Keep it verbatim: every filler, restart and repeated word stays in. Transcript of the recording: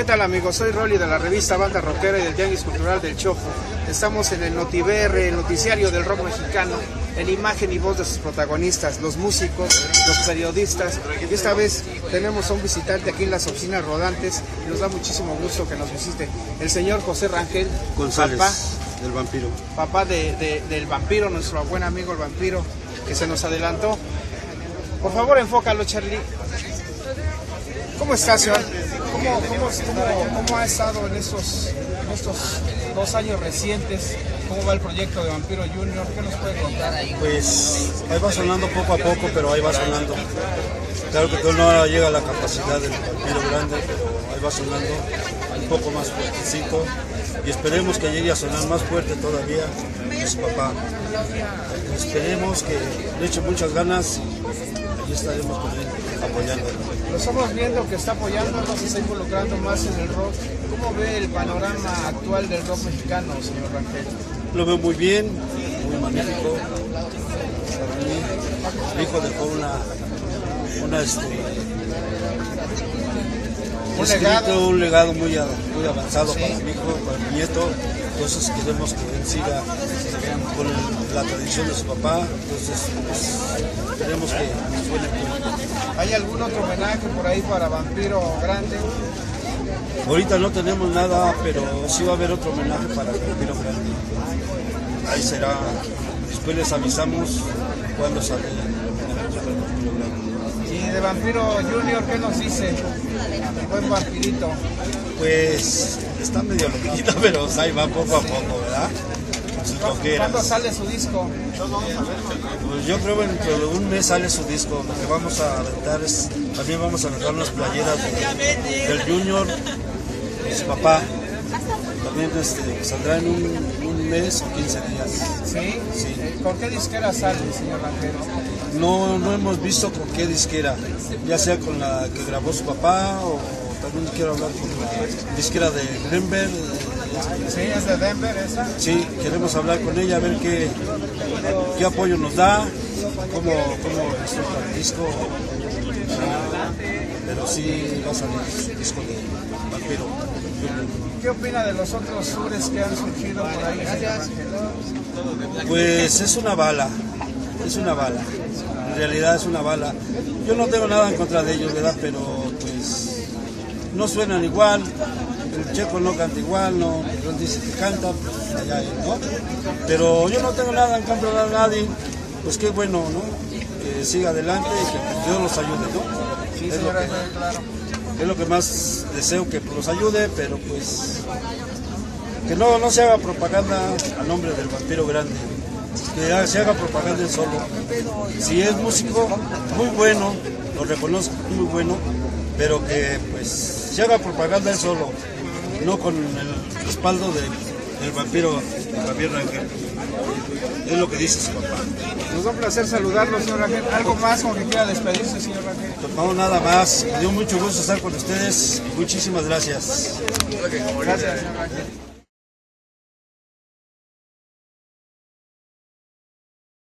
¿Qué tal, amigos? Soy Rolly de la revista Banda Rockera y del Tianguis Cultural del Chopo. Estamos en el NotiVR, el noticiario del rock mexicano, en imagen y voz de sus protagonistas, los músicos, los periodistas. Y esta vez tenemos a un visitante aquí en las oficinas rodantes y nos da muchísimo gusto que nos visite el señor José Rangel González, papá, del Vampiro. Papá de, de, del Vampiro, nuestro buen amigo el Vampiro, que se nos adelantó. Por favor, enfócalo, Charlie. ¿Cómo estás, señor? ¿Cómo, cómo, cómo, cómo ha estado en estos, en estos dos años recientes? ¿Cómo va el proyecto de Vampiro Junior? ¿Qué nos puede contar? Pues ahí va sonando poco a poco, pero ahí va sonando. Claro que todavía no llega a la capacidad del Vampiro grande, pero ahí va sonando un poco más fuertecito. Y esperemos que llegue a sonar más fuerte todavía su papá. Esperemos que le eche muchas ganas y ahí estaremos con él apoyándolo. Lo estamos viendo que está apoyando, se está involucrando más en el rock. ¿Cómo ve el panorama actual del rock mexicano, señor Rangel? Lo veo muy bien, muy magnífico. Para mí, mi hijo dejó una, una este, un, escrito, legado. un legado muy, muy avanzado, ¿sí?, para mi hijo, para mi nieto. Entonces queremos que él siga con el, la tradición de su papá. Entonces pues, queremos que nos suene bien. ¿Hay algún otro homenaje por ahí para Vampiro grande? Ahorita no tenemos nada, pero sí va a haber otro homenaje para el Vampiro grande. Ahí será, después les avisamos cuándo sale el Vampiro grande. Y de Vampiro Junior, ¿qué nos dice el buen Vampirito? Pues está medio loquito, pero ahí va poco a poco, ¿verdad? ¿Cuándo sale su disco? Pues yo creo que dentro de un mes sale su disco. Lo que vamos a aventar es, también vamos a aventar unas playeras de, del Junior y su papá. También este, saldrá en un, un mes o quince días. ¿Sí? Sí. ¿Con qué disquera sale, señor Rangel? No, no hemos visto con qué disquera, ya sea con la que grabó su papá o también quiero hablar con la disquera de Denver. Sí, es de Denver esa. Sí, queremos hablar con ella, a ver qué, qué apoyo nos da, cómo, cómo resulta el disco. Pero sí va a salir el disco de Vampiro. ¿Qué opina de los otros tours que han surgido por ahí, señor Rangel? Pues es una bala, es una bala. En realidad es una bala. Yo no tengo nada en contra de ellos, ¿verdad? Pero pues no suenan igual. El Checo no canta igual, no, no dice que canta, pues allá él, ¿no? Pero yo no tengo nada en contra de nadie, pues qué bueno, ¿no? Que siga adelante y que Dios los ayude, ¿no? Sí, es, lo que, claro. es lo que más deseo, que los ayude, pero pues que no, no se haga propaganda a nombre del Vampiro grande, que se haga propaganda él solo. Si es músico, muy bueno, lo reconozco, muy bueno, pero que pues se haga propaganda él solo, no con el respaldo de, del Vampiro, Javier Rangel. Es lo que dice su papá. Nos da un placer saludarlo, señor Rangel. ¿Algo más con que quiera despedirse, señor Rangel? No, nada más. Me dio mucho gusto estar con ustedes. Muchísimas gracias. Gracias, señor Rangel.